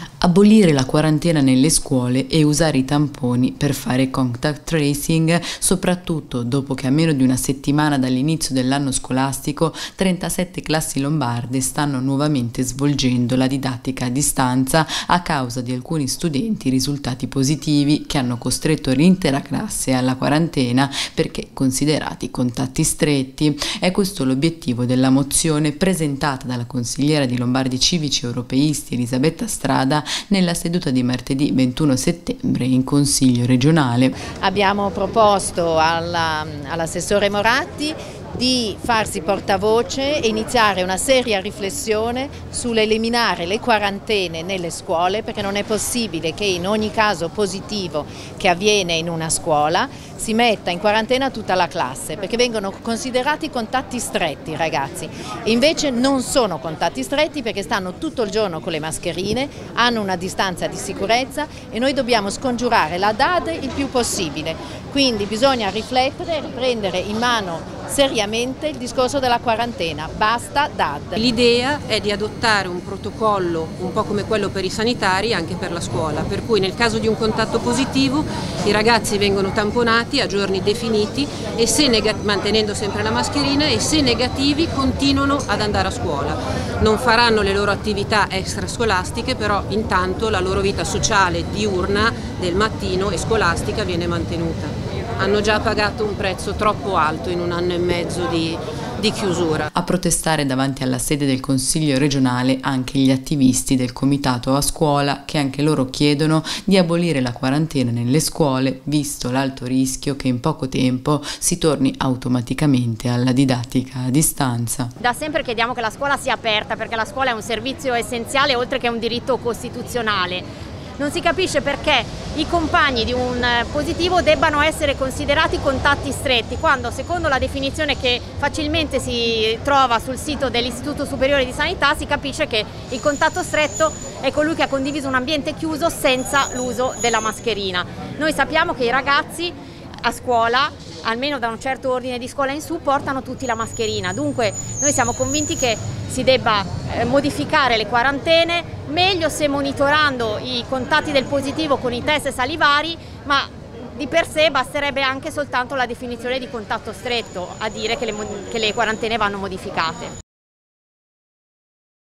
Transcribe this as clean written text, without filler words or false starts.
Abolire la quarantena nelle scuole e usare i tamponi per fare contact tracing, soprattutto dopo che a meno di una settimana dall'inizio dell'anno scolastico 37 classi lombarde stanno nuovamente svolgendo la didattica a distanza a causa di alcuni studenti risultati positivi che hanno costretto l'intera classe alla quarantena perché considerati contatti stretti. È questo l'obiettivo della mozione presentata dalla consigliera di Lombardi Civici Europeisti Elisabetta Strada nella seduta di martedì 21 settembre in Consiglio regionale. Abbiamo proposto all'assessore Moratti di farsi portavoce e iniziare una seria riflessione sull'eliminare le quarantene nelle scuole, perché non è possibile che in ogni caso positivo che avviene in una scuola si metta in quarantena tutta la classe, perché vengono considerati contatti stretti i ragazzi, e invece non sono contatti stretti perché stanno tutto il giorno con le mascherine, hanno una distanza di sicurezza e noi dobbiamo scongiurare la DAD il più possibile. Quindi bisogna riflettere e riprendere in mano seriamente il discorso della quarantena, basta DAD. L'idea è di adottare un protocollo un po' come quello per i sanitari anche per la scuola, per cui nel caso di un contatto positivo i ragazzi vengono tamponati a giorni definiti e mantenendo sempre la mascherina, e se negativi continuano ad andare a scuola. Non faranno le loro attività extrascolastiche, però intanto la loro vita sociale diurna del mattino e scolastica viene mantenuta. Hanno già pagato un prezzo troppo alto in un anno e mezzo di chiusura. A protestare davanti alla sede del Consiglio regionale anche gli attivisti del Comitato a Scuola, che anche loro chiedono di abolire la quarantena nelle scuole, visto l'alto rischio che in poco tempo si torni automaticamente alla didattica a distanza. Da sempre chiediamo che la scuola sia aperta, perché la scuola è un servizio essenziale oltre che un diritto costituzionale. Non si capisce perché i compagni di un positivo debbano essere considerati contatti stretti, quando secondo la definizione che facilmente si trova sul sito dell'Istituto Superiore di Sanità si capisce che il contatto stretto è colui che ha condiviso un ambiente chiuso senza l'uso della mascherina. Noi sappiamo che i ragazzi a scuola, almeno da un certo ordine di scuola in su, portano tutti la mascherina, dunque noi siamo convinti che si debba modificare le quarantene, meglio se monitorando i contatti del positivo con i test salivari, ma di per sé basterebbe anche soltanto la definizione di contatto stretto a dire che le quarantene vanno modificate.